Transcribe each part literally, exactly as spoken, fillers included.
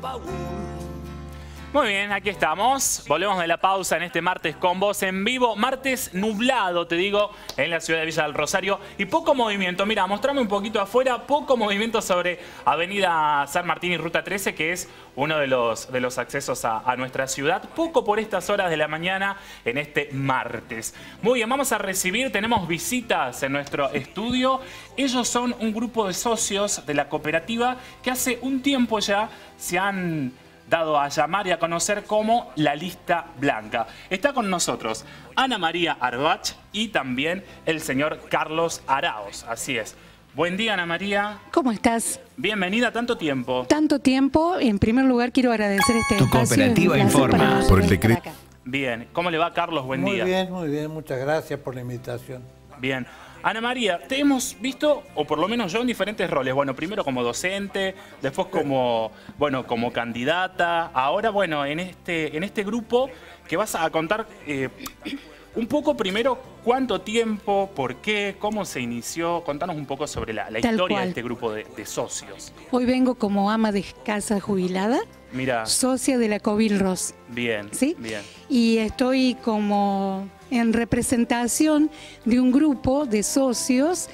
Muy bien, aquí estamos. Volvemos de la pausa en este martes con vos en vivo. Martes nublado, te digo, en la ciudad de Villa del Rosario. Y poco movimiento. Mira, mostrame un poquito afuera. Poco movimiento sobre Avenida San Martín y Ruta trece, que es uno de los, de los accesos a, a nuestra ciudad. Poco por estas horas de la mañana en este martes. Muy bien, vamos a recibir, tenemos visitas en nuestro estudio. Ellos son un grupo de socios de la cooperativa que hace un tiempo ya se han dado a llamar y a conocer como la Lista Blanca. Está con nosotros Ana María Arbach y también el señor Carlos Araos. Así es. Buen día, Ana María. ¿Cómo estás? Bienvenida, tanto tiempo. Tanto tiempo. En primer lugar, quiero agradecer este Tu espacio. cooperativa informa por el decreto. Bien. ¿Cómo le va, Carlos? Buen muy día. Muy bien, muy bien. Muchas gracias por la invitación. Bien. Ana María, te hemos visto, o por lo menos yo, en diferentes roles. Bueno, primero como docente, después como, bueno, como candidata. Ahora, bueno, en este, en este grupo que vas a contar eh, un poco primero cuánto tiempo, por qué, cómo se inició. Contanos un poco sobre la, la historia de este grupo de, de socios. Hoy vengo como ama de casa jubilada. Mira. Socia de la Covilros. Bien, ¿sí? bien. Y estoy como en representación de un grupo de socios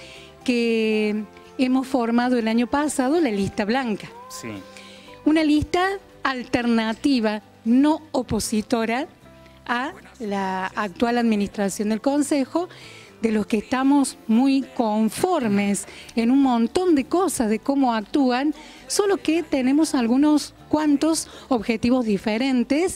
que hemos formado el año pasado, la Lista Blanca. Sí. Una lista alternativa, no opositora a la actual administración del Consejo, de los que estamos muy conformes en un montón de cosas de cómo actúan, solo que tenemos algunos cuantos objetivos diferentes.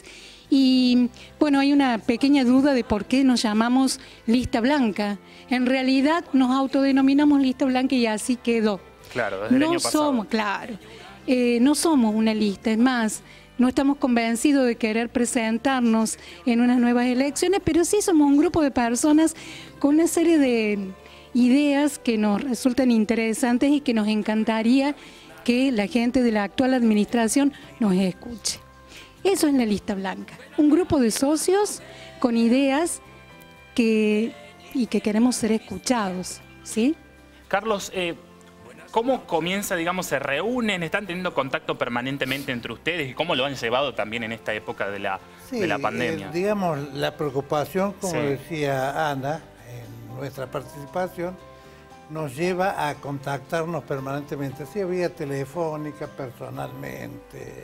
Y bueno, hay una pequeña duda de por qué nos llamamos Lista Blanca. En realidad nos autodenominamos Lista Blanca y así quedó. Claro, desde el no año pasado. somos, claro, eh, no somos una lista, es más, no estamos convencidos de querer presentarnos en unas nuevas elecciones, pero sí somos un grupo de personas con una serie de ideas que nos resultan interesantes y que nos encantaría que la gente de la actual administración nos escuche. Eso es la Lista Blanca, un grupo de socios con ideas que, y que queremos ser escuchados, ¿sí? Carlos, eh, ¿cómo comienza, digamos, se reúnen, están teniendo contacto permanentemente entre ustedes y cómo lo han llevado también en esta época de la, sí, de la pandemia? Eh, digamos, la preocupación, como sí. decía Ana, en nuestra participación, nos lleva a contactarnos permanentemente, así vía telefónica, personalmente,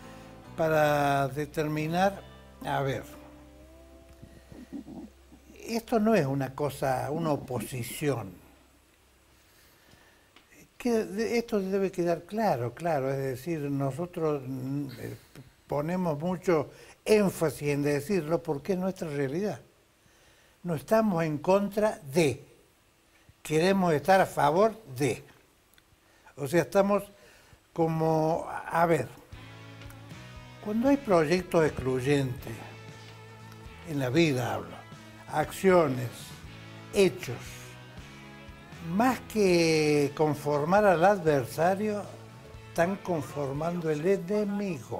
para determinar, a ver, esto no es una cosa, una oposición. Que esto debe quedar claro, claro, es decir, nosotros ponemos mucho énfasis en decirlo porque es nuestra realidad. No estamos en contra de, queremos estar a favor de. O sea, estamos como, a ver, cuando hay proyectos excluyentes, en la vida hablo, acciones, hechos, más que conformar al adversario, están conformando el enemigo.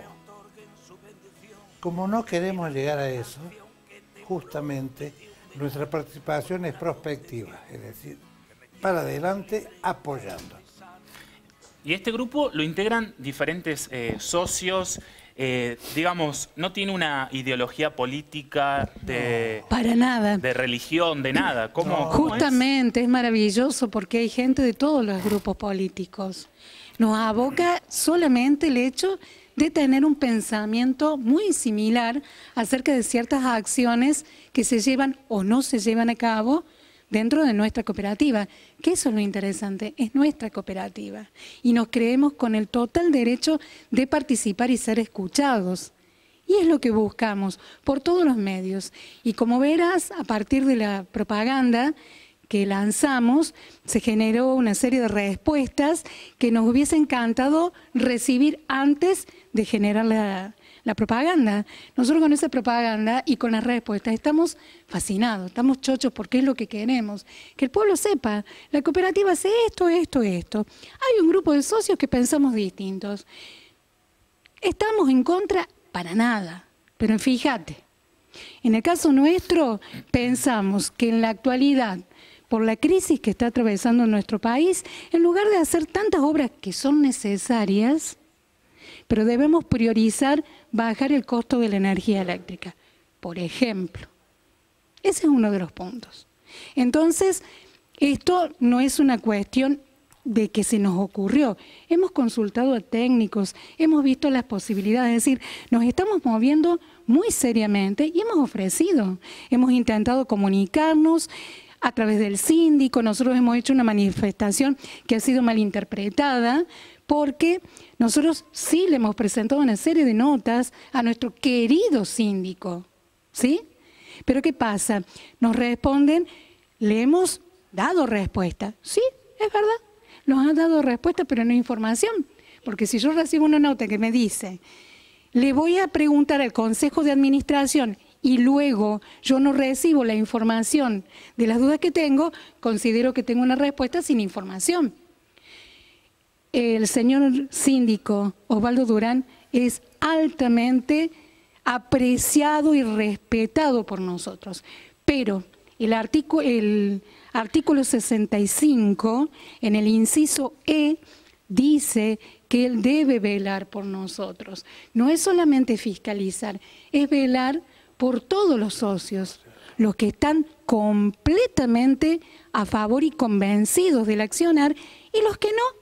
Como no queremos llegar a eso, justamente nuestra participación es prospectiva, es decir, para adelante apoyando. Y este grupo lo integran diferentes eh, socios, eh, digamos, no tiene una ideología política de... Para nada. De religión, de nada. ¿Cómo, no. ¿cómo Justamente es? es maravilloso porque hay gente de todos los grupos políticos. Nos aboca solamente el hecho de tener un pensamiento muy similar acerca de ciertas acciones que se llevan o no se llevan a cabo dentro de nuestra cooperativa, que eso es lo interesante, es nuestra cooperativa. Y nos creemos con el total derecho de participar y ser escuchados. Y es lo que buscamos por todos los medios. Y como verás, a partir de la propaganda que lanzamos, se generó una serie de respuestas que nos hubiese encantado recibir antes de generar la, la propaganda. Nosotros con esa propaganda y con las respuestas estamos fascinados, estamos chochos porque es lo que queremos. Que el pueblo sepa, la cooperativa hace esto, esto, esto. Hay un grupo de socios que pensamos distintos. ¿Estamos en contra? Para nada. Pero fíjate, en el caso nuestro pensamos que en la actualidad, por la crisis que está atravesando nuestro país, en lugar de hacer tantas obras que son necesarias, pero debemos priorizar bajar el costo de la energía eléctrica, por ejemplo. Ese es uno de los puntos. Entonces, esto no es una cuestión de que se nos ocurrió. Hemos consultado a técnicos, hemos visto las posibilidades, es decir, nos estamos moviendo muy seriamente y hemos ofrecido, hemos intentado comunicarnos a través del síndico. Nosotros hemos hecho una manifestación que ha sido malinterpretada porque nosotros sí le hemos presentado una serie de notas a nuestro querido síndico, ¿sí? Pero ¿qué pasa? Nos responden, le hemos dado respuesta. Sí, es verdad, nos han dado respuesta, pero no información. Porque si yo recibo una nota que me dice, le voy a preguntar al Consejo de Administración y luego yo no recibo la información de las dudas que tengo, considero que tengo una respuesta sin información. El señor síndico Osvaldo Durán es altamente apreciado y respetado por nosotros, pero el artículo, el artículo sesenta y cinco, en el inciso E, dice que él debe velar por nosotros. No es solamente fiscalizar, es velar por todos los socios, los que están completamente a favor y convencidos del accionar y los que no.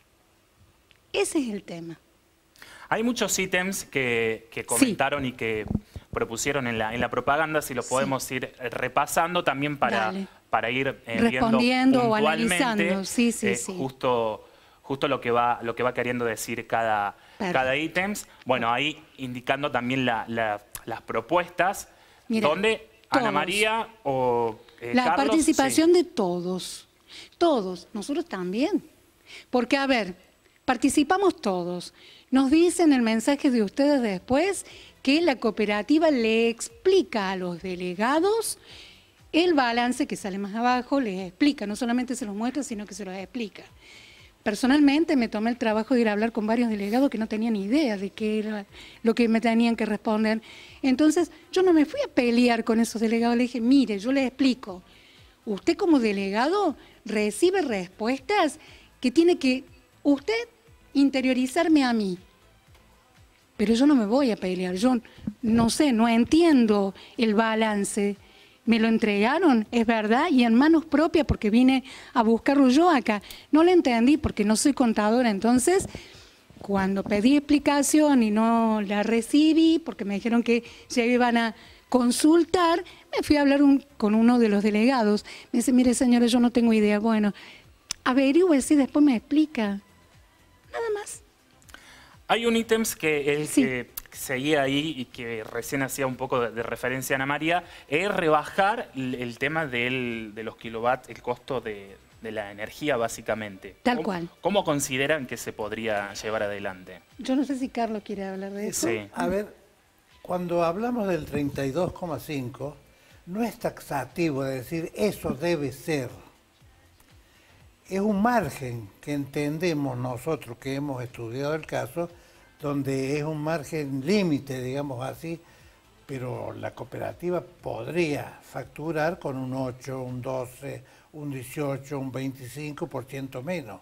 Ese es el tema. Hay muchos ítems que, que comentaron sí. y que propusieron en la, en la propaganda, si lo podemos sí. ir repasando también para, para ir eh, respondiendo o analizando. Sí, sí, eh, sí. Justo, justo lo que va, lo que va queriendo decir cada, cada ítem. Bueno, ahí indicando también la, la, las propuestas, Mira, donde todos. Ana María o eh, La Carlos, participación sí. de todos, todos, nosotros también. Porque, a ver, participamos todos. Nos dicen el mensaje de ustedes después que la cooperativa le explica a los delegados el balance que sale más abajo, les explica, no solamente se los muestra, sino que se los explica. Personalmente me tomé el trabajo de ir a hablar con varios delegados que no tenían ni idea de qué era lo que me tenían que responder. Entonces yo no me fui a pelear con esos delegados, le dije, mire, yo les explico, usted como delegado recibe respuestas que tiene que usted interiorizarme a mí. Pero yo no me voy a pelear, yo no sé, no entiendo el balance. Me lo entregaron, es verdad, y en manos propias porque vine a buscarlo yo acá. No lo entendí porque no soy contadora, entonces cuando pedí explicación y no la recibí porque me dijeron que ya iban a consultar, me fui a hablar un, con uno de los delegados. Me dice, mire señora, yo no tengo idea. Bueno, averigüe si después me explica. Nada más. Hay un ítem que él Sí. que seguía ahí y que recién hacía un poco de, de referencia a Ana María, es rebajar el, el tema del, de los kilovatios, el costo de, de la energía básicamente. Tal ¿Cómo, cual. ¿Cómo consideran que se podría llevar adelante? Yo no sé si Carlos quiere hablar de eso. Sí. A ver, cuando hablamos del treinta y dos coma cinco, no es taxativo de decir eso debe ser. Es un margen que entendemos nosotros que hemos estudiado el caso, donde es un margen límite, digamos así, pero la cooperativa podría facturar con un ocho, un doce, un dieciocho, un veinticinco por ciento menos.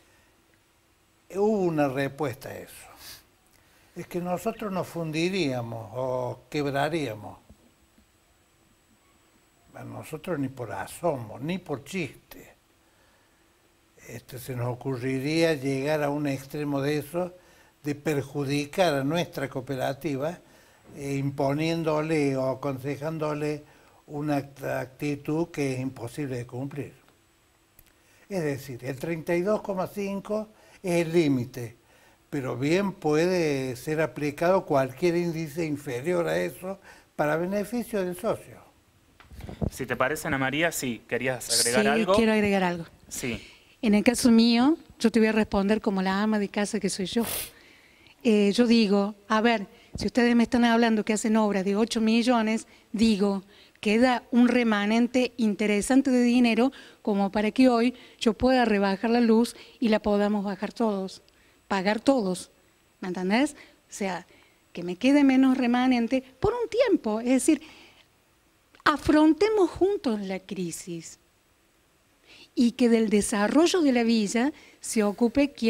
Hubo una respuesta a eso. Es que nosotros nos fundiríamos o quebraríamos. A nosotros ni por asomo, ni por chiste. Este, se nos ocurriría llegar a un extremo de eso, de perjudicar a nuestra cooperativa, eh, imponiéndole o aconsejándole una actitud que es imposible de cumplir. Es decir, el treinta y dos coma cinco es el límite, pero bien puede ser aplicado cualquier índice inferior a eso para beneficio del socio. Si te parece, Ana María, sí, ¿querías agregar sí, algo? quiero agregar algo. Sí. En el caso mío, yo te voy a responder como la ama de casa que soy yo. Eh, yo digo, a ver, si ustedes me están hablando que hacen obras de ocho millones, digo, queda un remanente interesante de dinero como para que hoy yo pueda rebajar la luz y la podamos bajar todos, pagar todos, ¿me entendés? O sea, que me quede menos remanente por un tiempo, es decir, afrontemos juntos la crisis y que del desarrollo de la villa se ocupe quien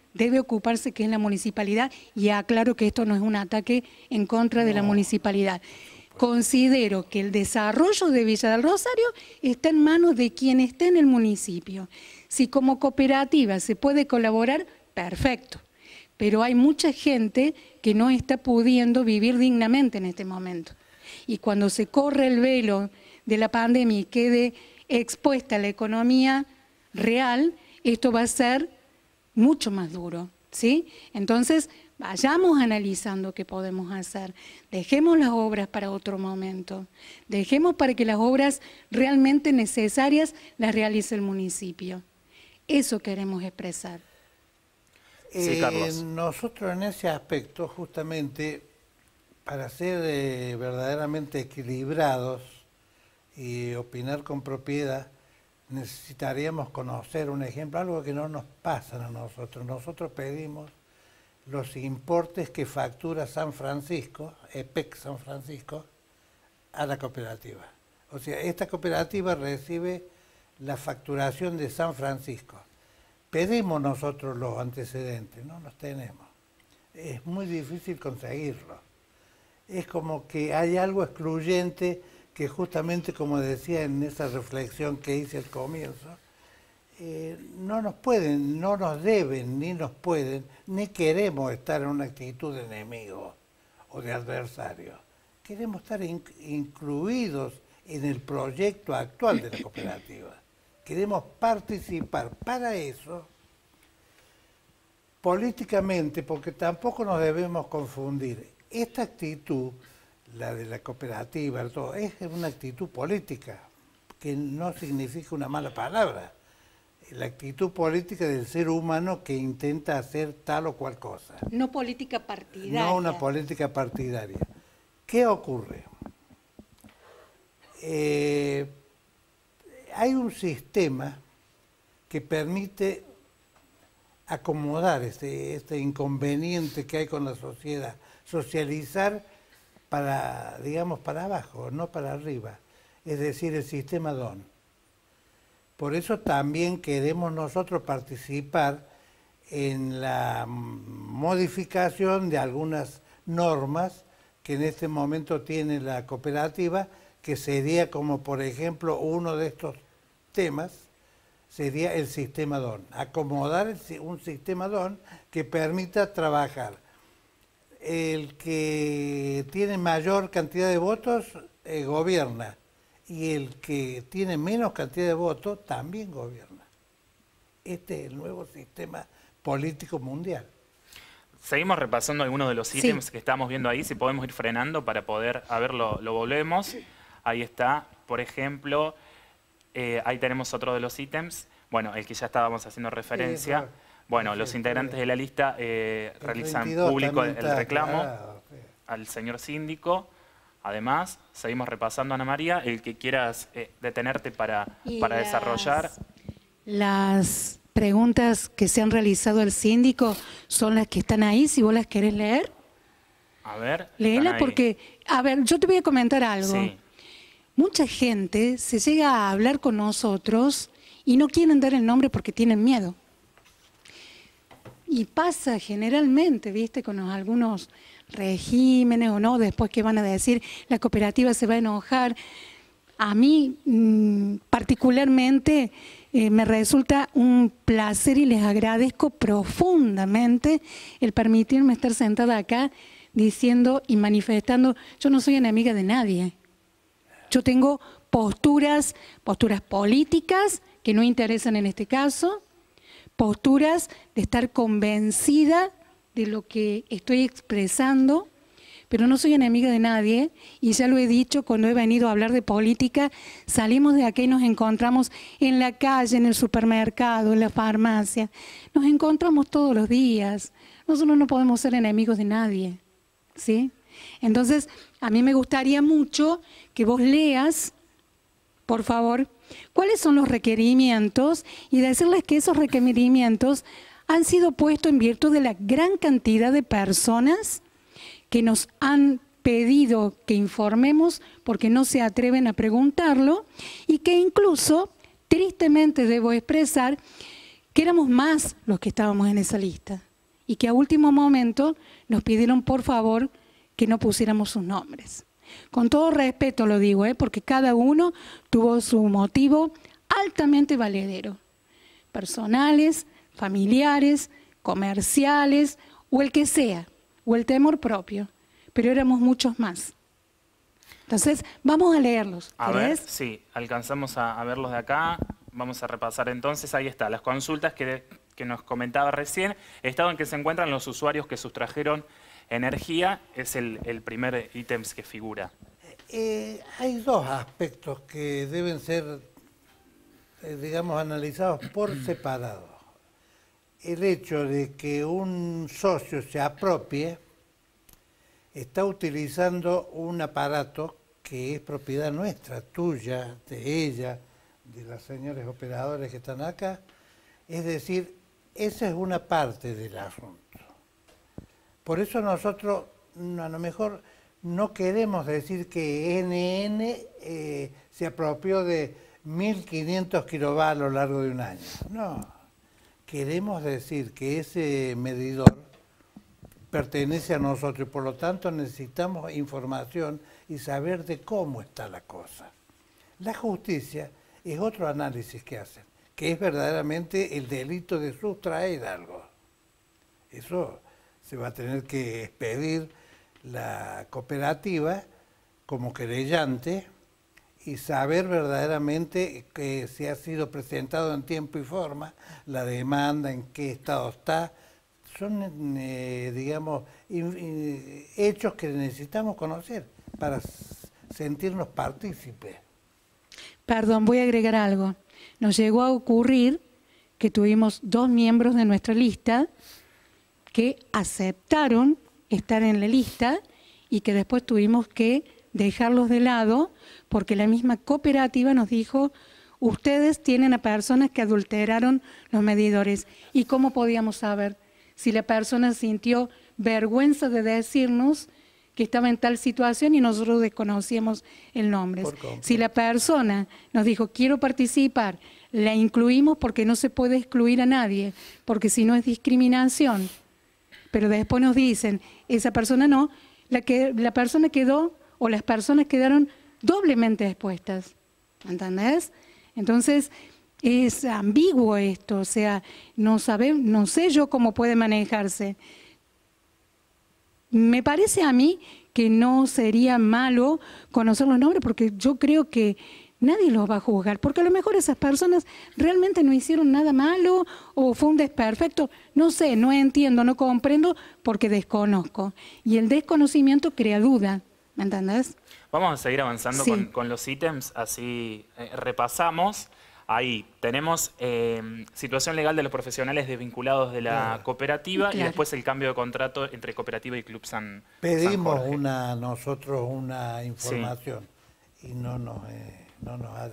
debe ocuparse, que es la municipalidad, y aclaro que esto no es un ataque en contra de no. la municipalidad. Considero que el desarrollo de Villa del Rosario está en manos de quien esté en el municipio. Si como cooperativa se puede colaborar, perfecto. Pero hay mucha gente que no está pudiendo vivir dignamente en este momento. Y cuando se corre el velo de la pandemia y quede expuesta a la economía real, esto va a ser mucho más duro, ¿sí? Entonces, vayamos analizando qué podemos hacer. Dejemos las obras para otro momento. Dejemos para que las obras realmente necesarias las realice el municipio. Eso queremos expresar. Sí, Carlos. Eh, nosotros en ese aspecto, justamente, para ser eh, verdaderamente equilibrados y opinar con propiedad, necesitaríamos conocer un ejemplo, algo que no nos pasa a nosotros. Nosotros pedimos los importes que factura San Francisco, E P E C San Francisco, a la cooperativa. O sea, esta cooperativa recibe la facturación de San Francisco. Pedimos nosotros los antecedentes, no los tenemos. Es muy difícil conseguirlo. Es como que hay algo excluyente que justamente, como decía en esa reflexión que hice al comienzo, eh, no nos pueden, no nos deben, ni nos pueden, ni queremos estar en una actitud de enemigo o de adversario. Queremos estar in, incluidos en el proyecto actual de la cooperativa. Queremos participar. Para eso, políticamente, porque tampoco nos debemos confundir, esta actitud, la de la cooperativa, todo, es una actitud política, que no significa una mala palabra. La actitud política del ser humano que intenta hacer tal o cual cosa. No política partidaria. No una política partidaria. ¿Qué ocurre? Eh, hay un sistema que permite acomodar este, este inconveniente que hay con la sociedad, socializar para, digamos, para abajo, no para arriba, es decir, el sistema D O N. Por eso también queremos nosotros participar en la modificación de algunas normas que en este momento tiene la cooperativa, que sería como, por ejemplo, uno de estos temas, sería el sistema D O N. Acomodar un sistema D O N que permita trabajar. El que tiene mayor cantidad de votos eh, gobierna, y el que tiene menos cantidad de votos también gobierna. Este es el nuevo sistema político mundial. Seguimos repasando algunos de los ítems sí. que estamos viendo ahí, si podemos ir frenando para poder, a ver, lo, lo volvemos. Ahí está, por ejemplo, eh, ahí tenemos otro de los ítems, bueno, el que ya estábamos haciendo referencia. Sí, bueno, los integrantes de la lista eh, realizan público el reclamo claro, sí. al señor síndico. Además, seguimos repasando, Ana María, el que quieras eh, detenerte para, para las, desarrollar. Las preguntas que se han realizado al síndico son las que están ahí, si vos las querés leer. A ver. Léela porque, a ver, yo te voy a comentar algo. Sí. Mucha gente se llega a hablar con nosotros y no quieren dar el nombre porque tienen miedo. Y pasa generalmente, viste, con los, algunos regímenes o no, después que van a decir, la cooperativa se va a enojar. A mí, mmm, particularmente, eh, me resulta un placer y les agradezco profundamente el permitirme estar sentada acá diciendo y manifestando, yo no soy enemiga de nadie. Yo tengo posturas, posturas políticas que no interesan en este caso, posturas de estar convencida de lo que estoy expresando, pero no soy enemiga de nadie, y ya lo he dicho cuando he venido a hablar de política, salimos de aquí y nos encontramos en la calle, en el supermercado, en la farmacia, nos encontramos todos los días, nosotros no podemos ser enemigos de nadie, ¿sí? Entonces, a mí me gustaría mucho que vos leas, por favor, cuáles son los requerimientos y decirles que esos requerimientos han sido puestos en virtud de la gran cantidad de personas que nos han pedido que informemos porque no se atreven a preguntarlo y que incluso, tristemente debo expresar, que éramos más los que estábamos en esa lista y que a último momento nos pidieron por favor que no pusiéramos sus nombres. Con todo respeto lo digo, ¿eh? Porque cada uno tuvo su motivo altamente valedero, personales, familiares, comerciales o el que sea, o el temor propio, pero éramos muchos más. Entonces, vamos a leerlos. A ver, sí, alcanzamos a, a verlos de acá. Vamos a repasar entonces, ahí está, las consultas que, que nos comentaba recién. Estado en que se encuentran los usuarios que sustrajeron energía, es el, el primer ítem que figura. Eh, hay dos aspectos que deben ser, eh, digamos, analizados por separado. El hecho de que un socio se apropie, está utilizando un aparato que es propiedad nuestra, tuya, de ella, de los señores operadores que están acá. Es decir, esa es una parte del asunto. Por eso nosotros a lo mejor no queremos decir que N N eh, se apropió de mil quinientos kilovatios a lo largo de un año. No, queremos decir que ese medidor pertenece a nosotros y por lo tanto necesitamos información y saber de cómo está la cosa. La justicia es otro análisis que hacen, que es verdaderamente el delito de sustraer algo. Eso se va a tener que expedir la cooperativa como querellante y saber verdaderamente que si ha sido presentado en tiempo y forma, la demanda, en qué estado está. Son, eh, digamos, in, in, hechos que necesitamos conocer para sentirnos partícipes. Perdón, voy a agregar algo. Nos llegó a ocurrir que tuvimos dos miembros de nuestra lista que aceptaron estar en la lista y que después tuvimos que dejarlos de lado porque la misma cooperativa nos dijo: ustedes tienen a personas que adulteraron los medidores. ¿Y cómo podíamos saber si la persona sintió vergüenza de decirnos que estaba en tal situación y nosotros desconocíamos el nombre? Si la persona nos dijo: quiero participar, la incluimos porque no se puede excluir a nadie, porque si no es discriminación. Pero después nos dicen, esa persona no, la, que, la persona quedó o las personas quedaron doblemente expuestas, ¿entendés? Entonces es ambiguo esto, o sea, no, sabe, no sé yo cómo puede manejarse. Me parece a mí que no sería malo conocer los nombres porque yo creo que nadie los va a juzgar, porque a lo mejor esas personas realmente no hicieron nada malo o fue un desperfecto. No sé, no entiendo, no comprendo porque desconozco. Y el desconocimiento crea duda, ¿me entendés? Vamos a seguir avanzando sí. con, con los ítems, así eh, repasamos. Ahí tenemos eh, situación legal de los profesionales desvinculados de la claro. cooperativa claro. y después el cambio de contrato entre cooperativa y Club San Pedimos San Jorge. Una, nosotros una información sí. y no nos, eh, no, nos ha,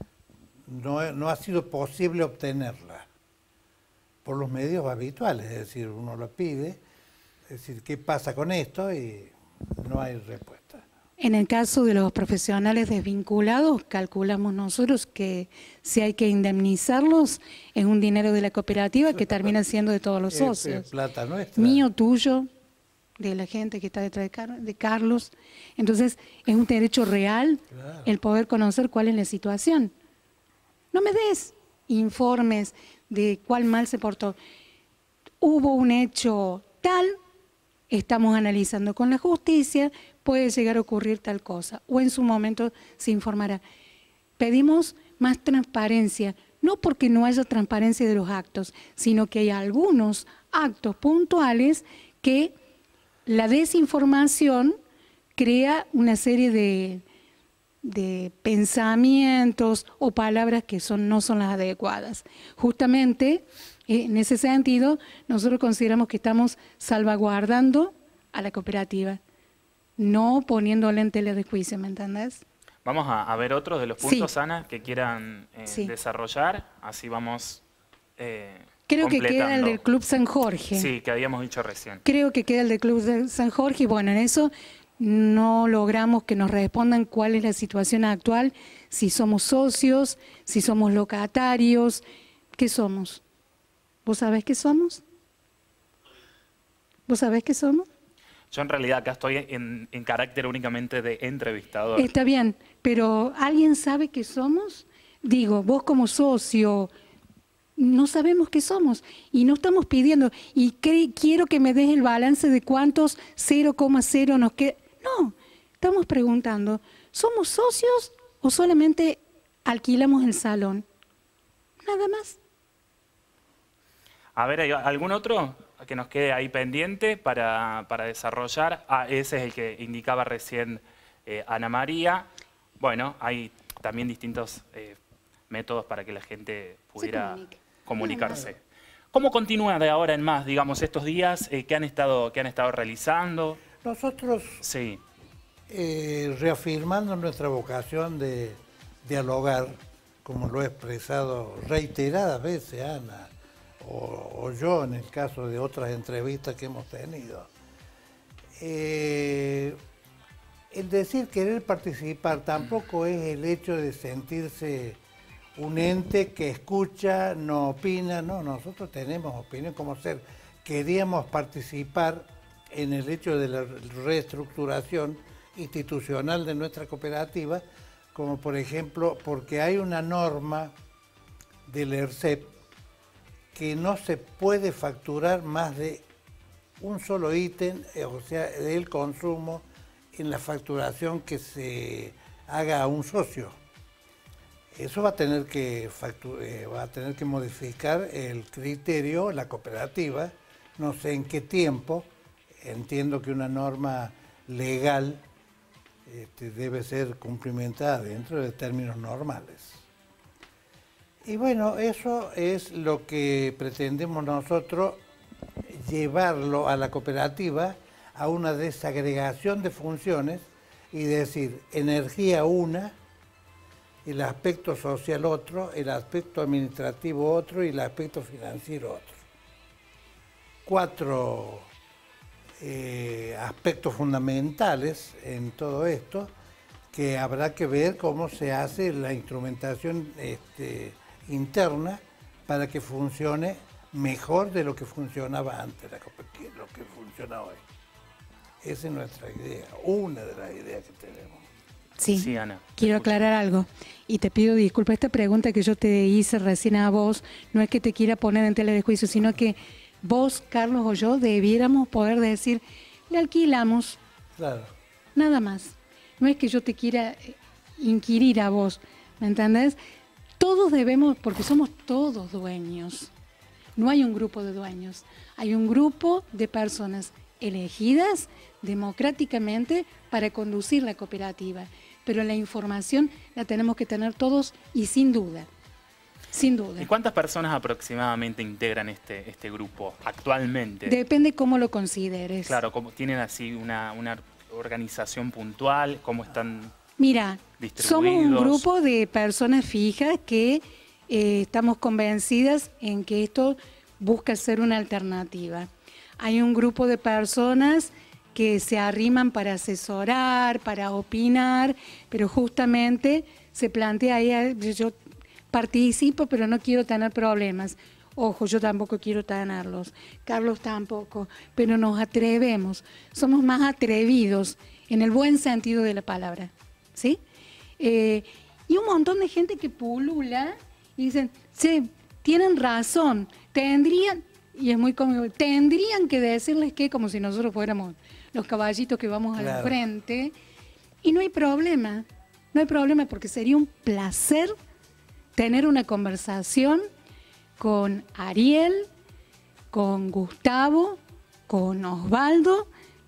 no, no ha sido posible obtenerla por los medios habituales, es decir, uno lo pide, es decir, ¿qué pasa con esto? Y no hay respuesta. En el caso de los profesionales desvinculados, calculamos nosotros que si hay que indemnizarlos es un dinero de la cooperativa que termina siendo de todos los socios. Es plata nuestra. Mío, tuyo, de la gente que está detrás de, Car de Carlos. Entonces, es un derecho real claro. el poder conocer cuál es la situación. No me des informes de cuál mal se portó. Hubo un hecho tal, estamos analizando con la justicia, puede llegar a ocurrir tal cosa, o en su momento se informará. Pedimos más transparencia, no porque no haya transparencia de los actos, sino que hay algunos actos puntuales que la desinformación crea una serie de, de pensamientos o palabras que son, no son las adecuadas. Justamente, en ese sentido, nosotros consideramos que estamos salvaguardando a la cooperativa, no poniéndole en tela de juicio, ¿me entendés? Vamos a, a ver otros de los puntos, sí. Ana, que quieran eh, sí. desarrollar, así vamos eh, Creo que queda el del Club San Jorge. Sí, que habíamos dicho recién. Creo que queda el del Club de San Jorge y bueno, en eso no logramos que nos respondan cuál es la situación actual, si somos socios, si somos locatarios, ¿qué somos? ¿Vos sabés qué somos? ¿Vos sabés qué somos? Yo en realidad acá estoy en, en carácter únicamente de entrevistador. Está bien, pero ¿alguien sabe qué somos? Digo, vos como socio, no sabemos qué somos y no estamos pidiendo, y que, quiero que me des el balance de cuántos cero coma cero nos queda. No, estamos preguntando, ¿somos socios o solamente alquilamos el salón? Nada más. A ver, ¿hay algún otro que nos quede ahí pendiente para, para desarrollar? Ah, ese es el que indicaba recién eh, Ana María. Bueno, hay también distintos eh, métodos para que la gente pudiera comunicarse. ¿Cómo continúa de ahora en más, digamos, estos días eh, que han estado, que han estado realizando? Nosotros, sí. eh, reafirmando nuestra vocación de dialogar, como lo he expresado reiteradas veces Ana, o, o yo en el caso de otras entrevistas que hemos tenido, eh, el decir querer participar tampoco es el hecho de sentirse un ente que escucha, no opina. No, nosotros tenemos opinión como ser. Queríamos participar en el hecho de la reestructuración institucional de nuestra cooperativa, como por ejemplo, porque hay una norma del ERCEP que no se puede facturar más de un solo ítem, o sea, del consumo, en la facturación que se haga a un socio. Eso va a tener que factur eh, va a tener que modificar el criterio, la cooperativa, no sé en qué tiempo. Entiendo que una norma legal este, debe ser cumplimentada dentro de términos normales. Y bueno, eso es lo que pretendemos nosotros, llevarlo a la cooperativa a una desagregación de funciones y decir, energía una, el aspecto social otro, el aspecto administrativo otro y el aspecto financiero otro. Cuatro eh, aspectos fundamentales en todo esto que habrá que ver cómo se hace la instrumentación este, interna para que funcione mejor de lo que funcionaba antes, lo que funciona hoy. Esa es nuestra idea, una de las ideas que tenemos. Sí, sí, Ana, quiero aclarar algo y te pido disculpas. Esta pregunta que yo te hice recién a vos no es que te quiera poner en tela de juicio, sino que vos, Carlos o yo debiéramos poder decir, le alquilamos. Claro. Nada más. No es que yo te quiera inquirir a vos, ¿me entendés? Todos debemos, porque somos todos dueños. No hay un grupo de dueños, hay un grupo de personas elegidas democráticamente para conducir la cooperativa. Pero la información la tenemos que tener todos y sin duda, sin duda. ¿Y cuántas personas aproximadamente integran este, este grupo actualmente? Depende cómo lo consideres. Claro, como tienen así una, una organización puntual, cómo están Mira, distribuidos. Somos un grupo de personas fijas que eh, estamos convencidas en que esto busca ser una alternativa. Hay un grupo de personas que se arriman para asesorar, para opinar, pero justamente se plantea ahí, yo participo, pero no quiero tener problemas. Ojo, yo tampoco quiero tenerlos, Carlos tampoco, pero nos atrevemos, somos más atrevidos, en el buen sentido de la palabra, ¿sí? Eh, y un montón de gente que pulula y dicen, sí, tienen razón, tendrían, y es muy cómico, tendrían que decirles que como si nosotros fuéramos los caballitos que vamos a la frente, y no hay problema, no hay problema porque sería un placer tener una conversación con Ariel, con Gustavo, con Osvaldo.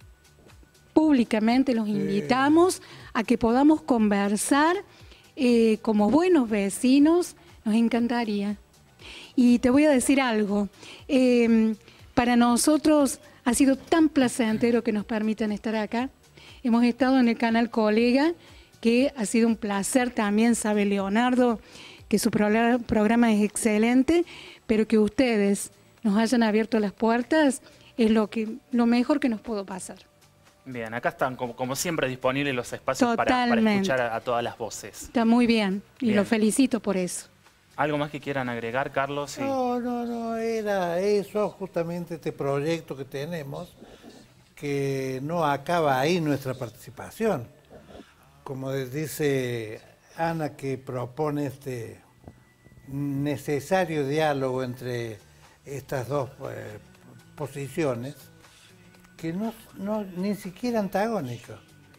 Públicamente los invitamos a que podamos conversar eh, como buenos vecinos, nos encantaría. Y te voy a decir algo, eh, para nosotros ha sido tan placentero que nos permitan estar acá. Hemos estado en el canal Colega, que ha sido un placer también, sabe Leonardo, que su programa es excelente, pero que ustedes nos hayan abierto las puertas es lo, que, lo mejor que nos pudo pasar. Bien, acá están como, como siempre disponibles los espacios para, para escuchar a, a todas las voces. Está muy bien y bien. Lo felicito por eso. ¿Algo más que quieran agregar, Carlos? Sí. No, no, no, era eso justamente este proyecto que tenemos, que no acaba ahí nuestra participación. Como dice Ana, que propone este necesario diálogo entre estas dos eh, posiciones, que no, no ni siquiera antagónicos.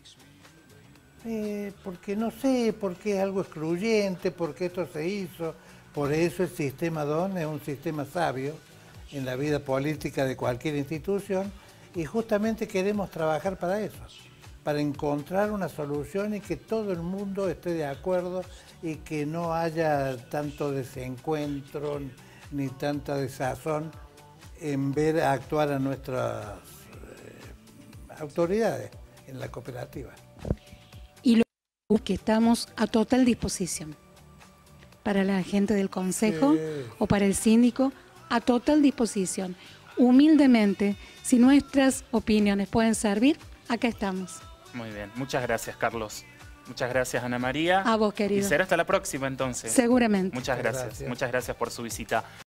Eh, porque no sé, porque es algo excluyente, porque esto se hizo. Por eso el sistema D O N es un sistema sabio en la vida política de cualquier institución, y justamente queremos trabajar para eso, para encontrar una solución y que todo el mundo esté de acuerdo y que no haya tanto desencuentro ni tanta desazón en ver actuar a nuestras eh, autoridades en la cooperativa. Y lo que estamos a total disposición para la gente del consejo, sí, o para el síndico, a total disposición. Humildemente, si nuestras opiniones pueden servir, acá estamos. Muy bien, muchas gracias, Carlos. Muchas gracias, Ana María. A vos, querido. Y será hasta la próxima, entonces. Seguramente. Muchas gracias, gracias. Muchas gracias por su visita.